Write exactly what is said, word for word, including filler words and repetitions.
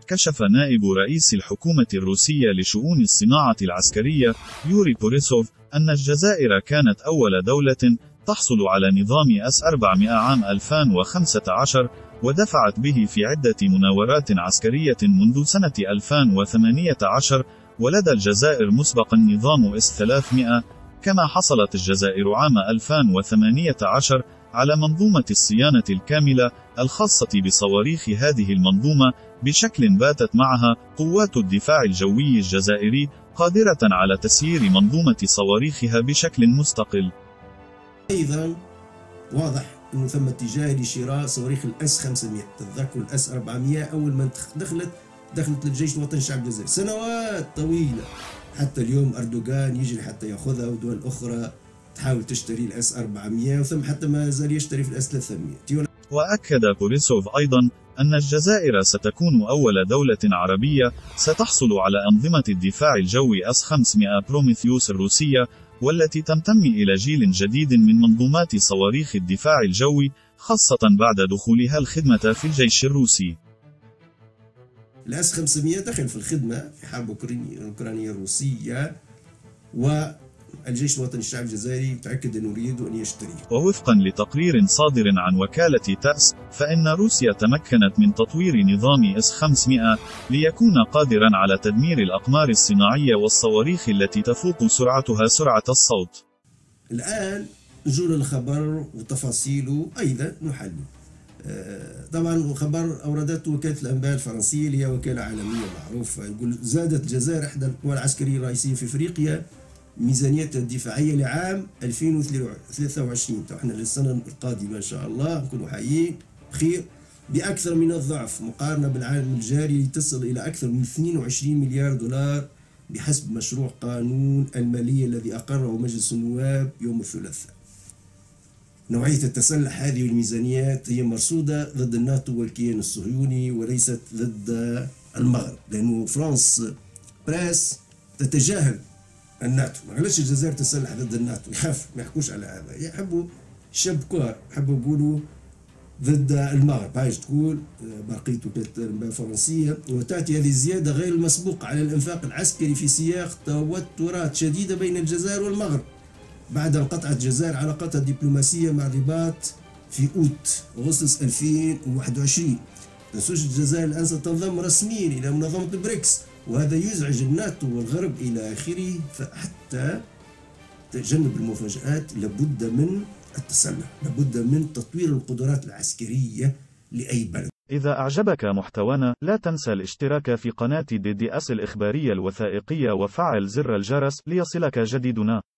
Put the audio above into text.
كشف نائب رئيس الحكومة الروسية لشؤون الصناعة العسكرية يوري بوريسوف أن الجزائر كانت أول دولة تحصل على نظام إس أربعمائة عام ألفين وخمسة عشر، ودفعت به في عدة مناورات عسكرية منذ سنة ألفين وثمانية عشر، ولدى الجزائر مسبقا نظام إس ثلاثمائة. كما حصلت الجزائر عام ألفين وثمانية عشر على منظومة الصيانة الكاملة الخاصة بصواريخ هذه المنظومة، بشكل باتت معها قوات الدفاع الجوي الجزائري قادرة على تسيير منظومة صواريخها بشكل مستقل. أيضا واضح أنه ثم اتجاه لشراء صواريخ الأس خمسمائة. تتذكروا الأس أربعمائة أول ما دخلت دخلت للجيش الوطني الشعب الجزائري سنوات طويلة، حتى اليوم أردوغان يجري حتى يأخذها، ودول أخرى تحاول تشتري الأس أربعمائة، وثم حتى ما زال يشتري في الأس ثلاثمائة. وأكد بوريسوف أيضا أن الجزائر ستكون أول دولة عربية ستحصل على أنظمة الدفاع الجوي إس خمسمائة بروميثيوس الروسية، والتي تنتمي إلى جيل جديد من منظومات صواريخ الدفاع الجوي، خاصة بعد دخولها الخدمة في الجيش الروسي. الأس خمسمائة دخل في الخدمة في حرب أوكرانيا الروسية، والجيش الوطني الشعب الجزائري تأكد أنه يريد أن يشتريه. ووفقا لتقرير صادر عن وكالة تأس، فإن روسيا تمكنت من تطوير نظام إس خمسمائة ليكون قادرا على تدمير الأقمار الصناعية والصواريخ التي تفوق سرعتها سرعة الصوت. الآن نجول الخبر وتفاصيله أيضا نحلل. طبعا خبر أوردته وكالة الأنباء الفرنسية اللي هي وكالة عالمية معروفة، يقول زادت الجزائر إحدى القوى العسكرية الرئيسية في أفريقيا ميزانيتها الدفاعية لعام ألفين وثلاثة وعشرين، احنا للسنة القادمة إن شاء الله نكونوا حيين بخير، بأكثر من الضعف مقارنة بالعام الجاري، تصل إلى أكثر من اثنين وعشرين مليار دولار بحسب مشروع قانون المالية الذي أقره مجلس النواب يوم الثلاثاء. نوعية التسلح هذه الميزانيات هي مرصودة ضد الناتو والكيان الصهيوني وليست ضد المغرب، لأنه فرانس بريس تتجاهل الناتو، ما قالش الجزائر تسلح ضد الناتو، يخاف ما يحكوش على هذا، يحبوا يشبكوها، يحبوا يقولوا ضد المغرب. هاي تقول بقية وكالة الأنباء الفرنسية، وتأتي هذه الزيادة غير المسبوقة على الإنفاق العسكري في سياق توترات شديدة بين الجزائر والمغرب بعد أن قطعت الجزائر علاقاتها الدبلوماسية مع الرباط في أوت أغسطس ألفين وواحد وعشرين. تنسوش الجزائر الآن ستنضم رسميا إلى منظمة البريكس، وهذا يزعج الناتو والغرب إلى آخره، فحتى تجنب المفاجآت لابد من التسلح، لابد من تطوير القدرات العسكرية لأي بلد. إذا أعجبك محتوانا لا تنسى الاشتراك في قناة دي دي إس الإخبارية الوثائقية وفعل زر الجرس ليصلك جديدنا.